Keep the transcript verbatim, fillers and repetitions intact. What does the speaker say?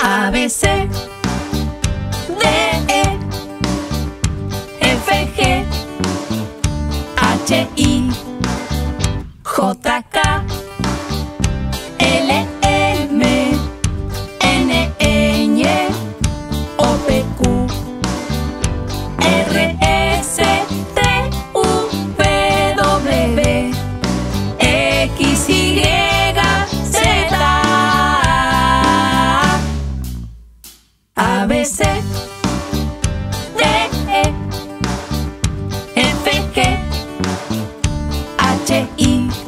A, B, C, D, E, F, G, H, I, J, K, L, M, N, Ñ, O, P, Q, R, S, T, U, V, W, X, Y, Z. A, B, C, D, E, F, G, H, I,